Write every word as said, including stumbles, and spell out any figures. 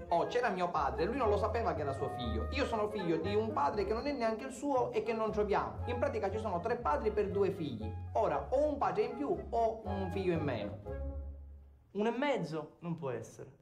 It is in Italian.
Oh, c'era mio padre, lui non lo sapeva che era suo figlio. Io sono figlio di un padre che non è neanche il suo e che non ci abbiamo. In pratica ci sono tre padri per due figli. Ora, o un padre in più o un figlio in meno. Uno e mezzo non può essere.